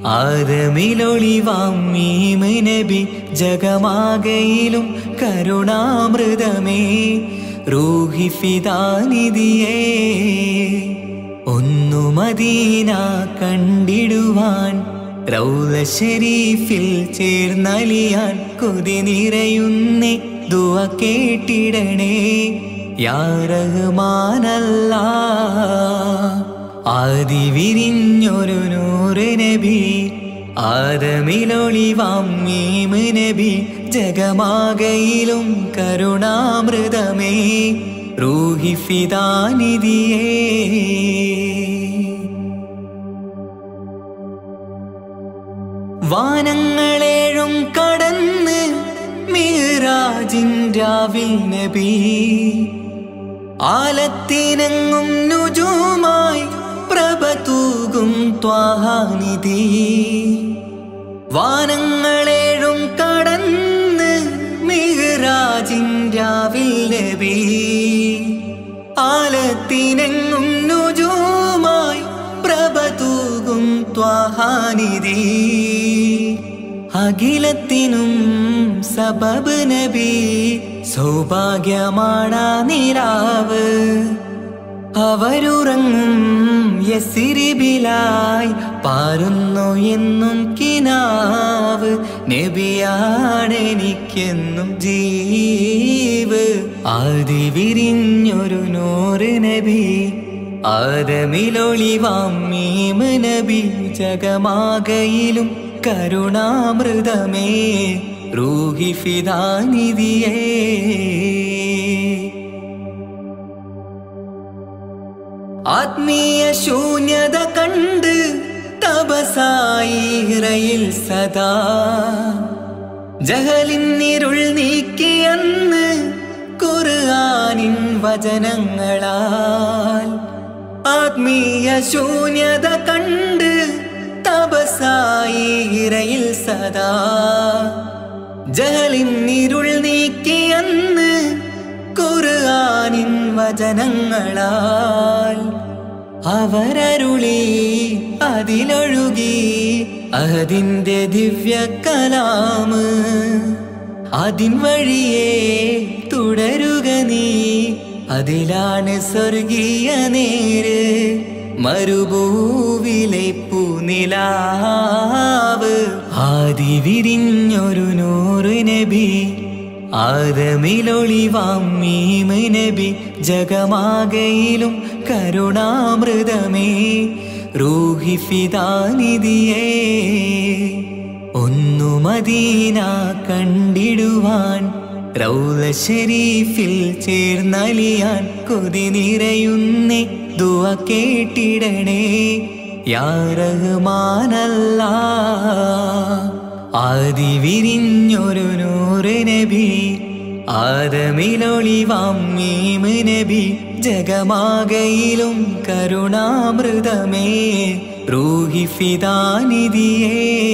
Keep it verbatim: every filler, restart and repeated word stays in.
ആദമിലൊളിവാം മീമ് നബി ജഗമാകയിലും കരുണാമൃതമേ റൂഹി ഫിദാനിധിയേ ഒന്നു മദീന കണ്ടിടുവാൻ റൗള ശരീഫിൽ ചേർന്നലിയാൻ കൊതി നിറയുന്നേ ദുആ കേട്ടിടണേ യാ റഹ്മാനല്ലാഹ് ആദി വിരിഞ്ഞൊരു നൂറ് നബി ആദമിലൊളിവാം മീമ് നബി ജഗമാകയിലും കരുണാമൃതമേ റൂഹി ഫിദാനിധിയേ വാനങ്ങളേഴും കടന്ന് മിഹ്റാജിൻ രാവിൽ നബി ആലത്തിനെങ്ങും നുജൂമായി പ്രഭ തൂകും ത്വാഹാനിധി വാനങ്ങളേഴും കടന്ന് മിഹ്റാജിൻ രാവിൽ നബി ആലത്തിനെങ്ങും നുജൂമായി പ്രഭ തൂകും ത്വാഹാനിധി അഖിലത്തിനും സബബ് നബി സൗഭാഗ്യമാണാ നിലാവ് അവരുറങ്ങും യസ്രിബിലായി പാരുന്നു എന്നും കിനാവ് നബിയാണെനിക്കെന്നും ജീവ് ആദി വിരിഞ്ഞൊരു നൂറ് നബി ആദമിലൊളിവാം മീമ് നബി ജഗമാകയിലും കരുണാമൃതമേ റൂഹി ഫിദാനിധിയേ ആത്മീയ ശൂന്യത കണ്ട് തപസായി ഇറയിൽ സദാ ജഹലിന്നിരുൾ നീക്കിയന്ന് ഖുർആനിൻ വചനങ്ങളാൽ ആത്മീയ ശൂന്യത കണ്ട് തപസായി ഇറയിൽ സദാ ജഹലിന്നിരുൾ നീക്കിയന്ന് ഖുർആനിൻ വചനങ്ങളാൽ അവരരുളി അതിലൊഴുകി അതിന്റെ ദിവ്യ കലാമ് അതിൻ വഴിയേ തുടരുക നീ അതിലാണ് സ്വർഗീയ നേര് മരുഭൂവിലെ പൂനിലാവ് ആദി വിരിഞ്ഞൊരു നൂറ് നബി ആദമിലൊളിവാം മീമ് നബി ജഗമാകയിലും കരുണാമൃതമേ റൂഹി ഫിദാനിധിയേ ഒന്നു മദീന കണ്ടിടുവാൻ റൗള ശരീഫിൽ ചേർന്നലിയാൻ കൊതി നിറയുന്നേ ദുആ കേട്ടിടണേ യാ റഹ്മാനല്ലാഹ് ആദി വിരിഞ്ഞൊരു നൂറ് നബി ആദമിലൊളിവാം മീമ് നബി ജഗമാകയിലും കരുണാമൃതമേ റൂഹി ഫിദാനിധിയേ